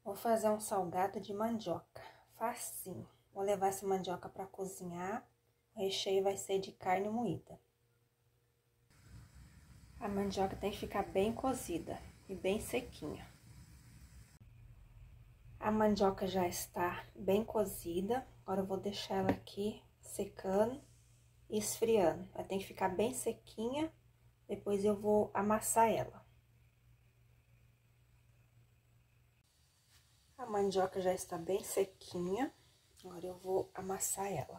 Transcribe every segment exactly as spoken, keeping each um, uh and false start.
Vou fazer um salgado de mandioca, facinho. Vou levar essa mandioca para cozinhar. O recheio vai ser de carne moída. A mandioca tem que ficar bem cozida e bem sequinha. A mandioca já está bem cozida. Agora eu vou deixar ela aqui secando e esfriando. Ela tem que ficar bem sequinha. Depois eu vou amassar ela. A mandioca já está bem sequinha, agora eu vou amassar ela.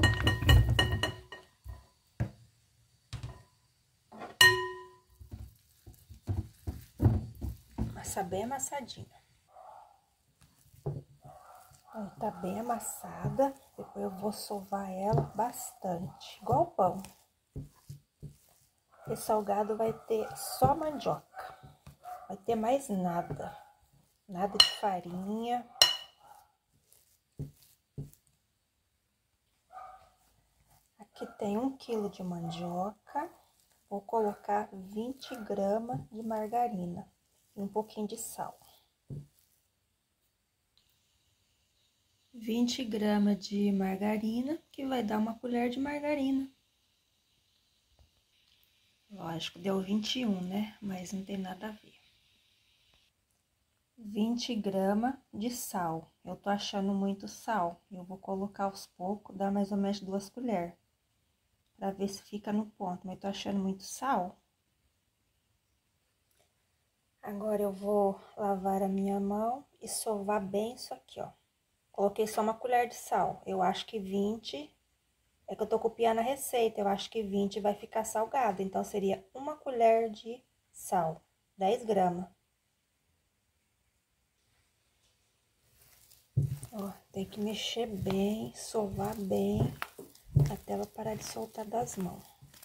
Amassar bem amassadinha. Aí, tá bem amassada, depois eu vou sovar ela bastante, igual pão. Esse salgado vai ter só mandioca, vai ter mais nada, nada de farinha. Aqui tem um quilo de mandioca, vou colocar vinte gramas de margarina e um pouquinho de sal. vinte gramas de margarina, que vai dar uma colher de margarina. Lógico, deu vinte e um, né? Mas não tem nada a ver. vinte gramas de sal. Eu tô achando muito sal. Eu vou colocar aos poucos, dar mais ou menos duas colheres. Pra ver se fica no ponto, mas eu tô achando muito sal. Agora eu vou lavar a minha mão e sovar bem isso aqui, ó. Coloquei só uma colher de sal. Eu acho que vinte, é que eu tô copiando a receita, eu acho que vinte vai ficar salgado. Então, seria uma colher de sal, dez gramas. Ó, tem que mexer bem, sovar bem, até ela parar de soltar das mãos.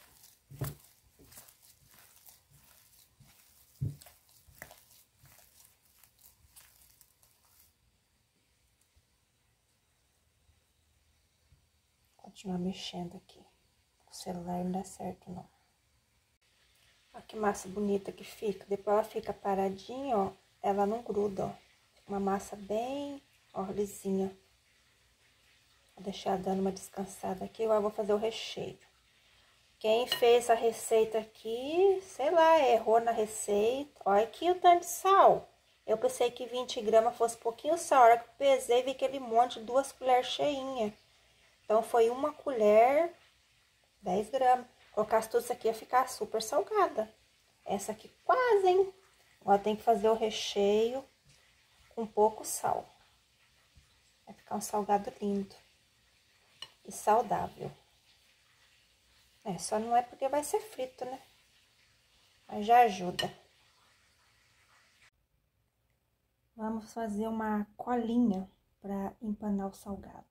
Continuar mexendo aqui. O celular não dá certo, não. Olha que massa bonita que fica. Depois ela fica paradinha, ó. Ela não gruda, ó. Fica uma massa bem, ó, lisinha. Vou deixar dando uma descansada aqui. Agora eu vou fazer o recheio. Quem fez a receita aqui, sei lá, errou na receita. Olha aqui o tanto de sal. Eu pensei que vinte gramas fosse pouquinho sal. A hora que eu pesei, vi aquele monte, duas colheres cheinhas. Então, foi uma colher, dez gramas. Colocasse tudo isso aqui, ia ficar super salgada. Essa aqui quase, hein? Agora, tem que fazer o recheio com pouco sal. Vai ficar um salgado lindo e saudável. É, só não é porque vai ser frito, né? Mas já ajuda. Vamos fazer uma colinha para empanar o salgado.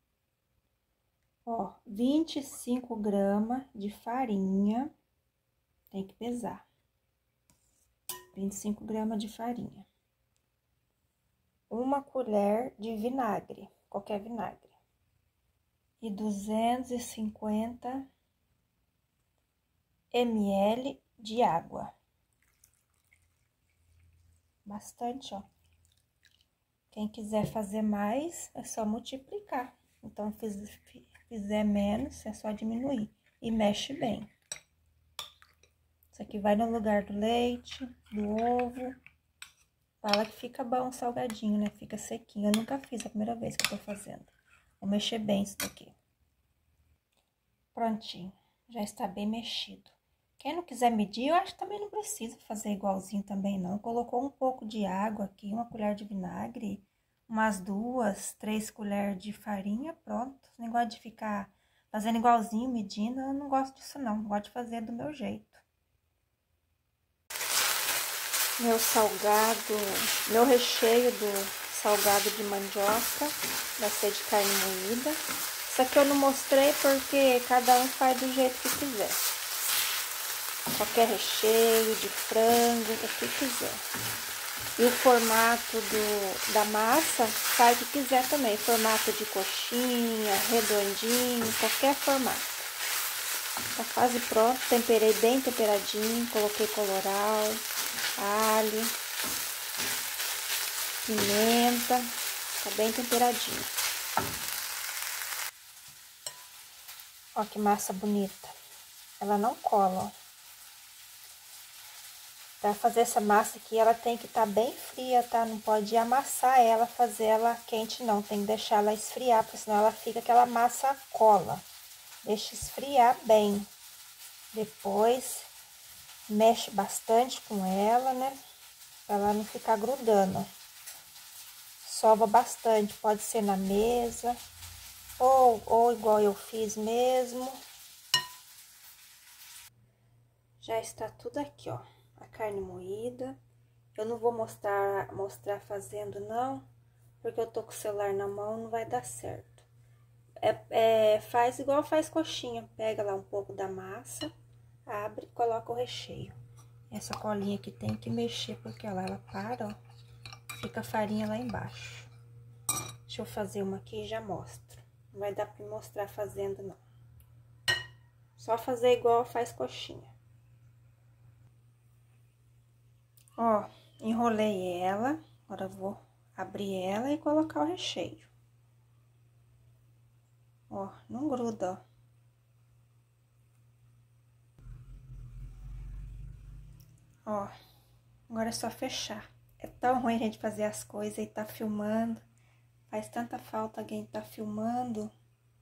Ó, vinte e cinco gramas de farinha, tem que pesar. vinte e cinco gramas de farinha. Uma colher de vinagre, qualquer vinagre. E duzentos e cinquenta mililitros de água. Bastante, ó. Quem quiser fazer mais, é só multiplicar. Então, fiz... fizer menos, é só diminuir. E mexe bem. Isso aqui vai no lugar do leite, do ovo. Fala que fica bom o salgadinho, né? Fica sequinho. Eu nunca fiz, é a primeira vez que eu tô fazendo. Vou mexer bem isso daqui. Prontinho. Já está bem mexido. Quem não quiser medir, eu acho que também não precisa fazer igualzinho também, não. Colocou um pouco de água aqui, uma colher de vinagre, umas duas, três colheres de farinha, pronto. Esse negócio de ficar fazendo igualzinho, medindo, eu não gosto disso não. Eu gosto de fazer do meu jeito. Meu salgado, meu recheio do salgado de mandioca, vai ser de carne moída. Isso aqui eu não mostrei porque cada um faz do jeito que quiser. Qualquer recheio, de frango, o que quiser. E o formato do, da massa, faz o que quiser também. Formato de coxinha, redondinho, qualquer formato. Tá quase pronto, temperei bem temperadinho, coloquei colorau, alho. pimenta, tá bem temperadinho. Ó que massa bonita. Ela não cola, ó. Pra fazer essa massa aqui, ela tem que estar bem fria, tá? Não pode amassar ela, fazer ela quente, não. Tem que deixar ela esfriar, porque senão ela fica aquela massa cola. Deixa esfriar bem. Depois, mexe bastante com ela, né? Pra ela não ficar grudando. Sova bastante, pode ser na mesa, ou, ou igual eu fiz mesmo. Já está tudo aqui, ó. A carne moída. Eu não vou mostrar, mostrar fazendo, não, porque eu tô com o celular na mão, não vai dar certo. É, é, faz igual faz coxinha. Pega lá um pouco da massa, abre e coloca o recheio. Essa colinha aqui tem que mexer, porque ela, ela para, ó. Fica a farinha lá embaixo. Deixa eu fazer uma aqui e já mostro. Não vai dar pra mostrar fazendo, não. Só fazer igual faz coxinha. Ó, enrolei ela, agora eu vou abrir ela e colocar o recheio. Ó, não gruda, ó. Ó, agora é só fechar. É tão ruim a gente fazer as coisas e tá filmando. Faz tanta falta alguém tá filmando.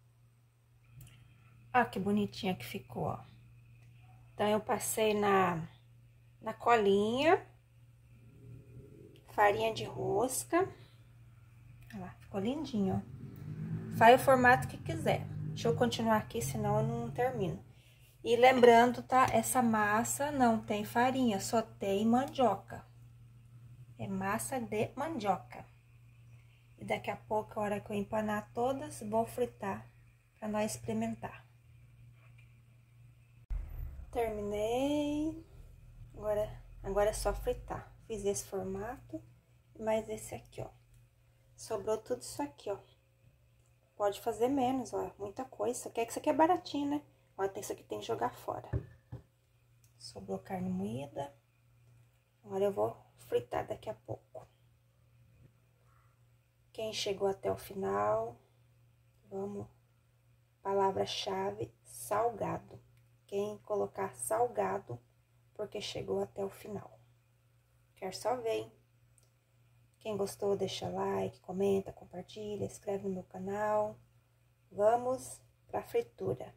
Ó, que bonitinha que ficou, ó. Então, eu passei na, na colinha. Farinha de rosca. Olha lá, ficou lindinho, ó. Faz o formato que quiser. Deixa eu continuar aqui, senão eu não termino. E lembrando, tá? Essa massa não tem farinha, só tem mandioca. É massa de mandioca. E daqui a pouco, a hora que eu empanar todas, vou fritar pra nós experimentar. Terminei. Agora, agora é só fritar. Fiz esse formato, mais esse aqui, ó. Sobrou tudo isso aqui, ó. Pode fazer menos, ó. Muita coisa. Isso aqui, isso aqui é baratinho, né? Ó, isso aqui tem que jogar fora. Sobrou carne moída. Agora eu vou fritar daqui a pouco. Quem chegou até o final, vamos. Palavra-chave, salgado. Quem colocar salgado, porque chegou até o final. Quero só ver, hein? Quem gostou, deixa like, comenta, compartilha, inscreve no meu canal. Vamos para a fritura.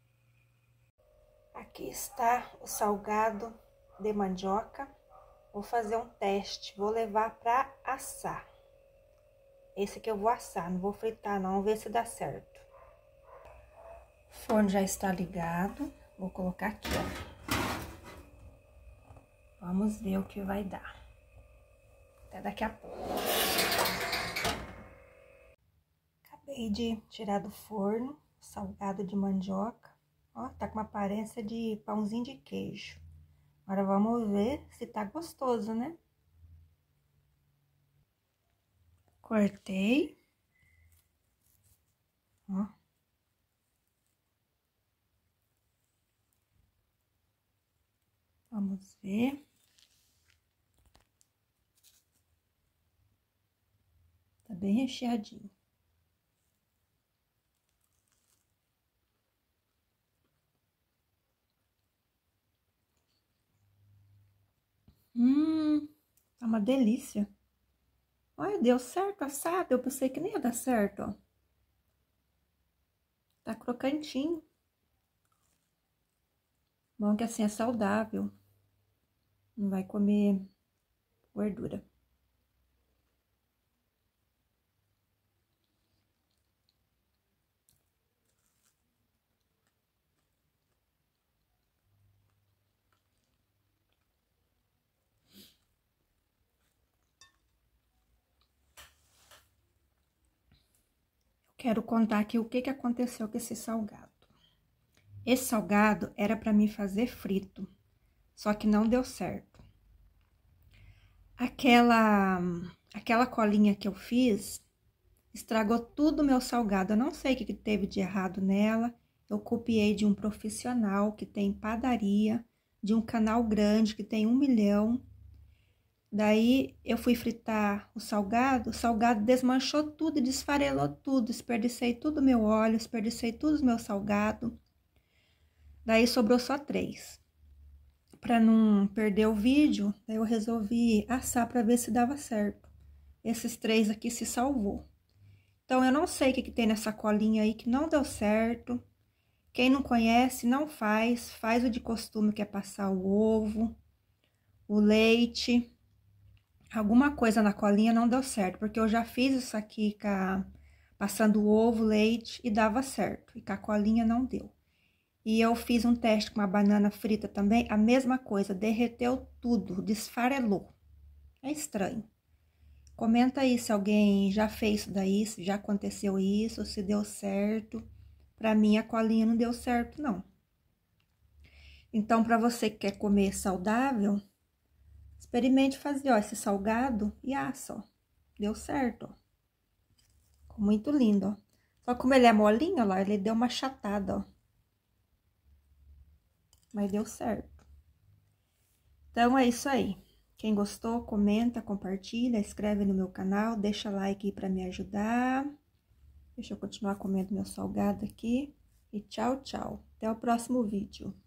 Aqui está o salgado de mandioca. Vou fazer um teste, vou levar para assar. Esse aqui eu vou assar, não vou fritar não, ver se dá certo. O forno já está ligado, vou colocar aqui, ó. Vamos ver o que vai dar. Até daqui a pouco. Acabei de tirar do forno, salgado de mandioca. Ó, tá com uma aparência de pãozinho de queijo. Agora vamos ver se tá gostoso, né? Cortei. Ó. Vamos ver. Tá bem recheadinho. Hum, tá uma delícia. Olha, deu certo assado. Eu pensei que nem ia dar certo, ó. Tá crocantinho. Bom que assim é saudável. Não vai comer gordura. Quero contar aqui o que que aconteceu com esse salgado. Esse salgado era para mim fazer frito, só que não deu certo. Aquela, aquela colinha que eu fiz estragou tudo o meu salgado. Eu não sei o que que teve de errado nela. Eu copiei de um profissional que tem padaria, de um canal grande que tem um milhão. Daí, eu fui fritar o salgado, o salgado desmanchou tudo e desfarelou tudo. Desperdicei tudo o meu óleo, desperdicei tudo o meu salgado. Daí, sobrou só três. Para não perder o vídeo, daí eu resolvi assar para ver se dava certo. Esses três aqui se salvou. Então, eu não sei o que, que tem nessa colinha aí que não deu certo. Quem não conhece, não faz. Faz o de costume, que é passar o ovo, o leite. Alguma coisa na colinha não deu certo, porque eu já fiz isso aqui com a, passando o ovo, leite, e dava certo. E com a colinha não deu. E eu fiz um teste com uma banana frita também, a mesma coisa, derreteu tudo, desfarelou. É estranho. Comenta aí se alguém já fez isso daí, se já aconteceu isso, se deu certo. Pra mim, a colinha não deu certo, não. Então, pra você que quer comer saudável, experimente fazer, ó, esse salgado e assa, ó. Deu certo, ó. Ficou muito lindo, ó. Só como ele é molinho, ó lá, ele deu uma achatada, ó. Mas deu certo. Então, é isso aí. Quem gostou, comenta, compartilha, inscreve no meu canal, deixa like aí pra me ajudar. Deixa eu continuar comendo meu salgado aqui. E tchau, tchau. Até o próximo vídeo.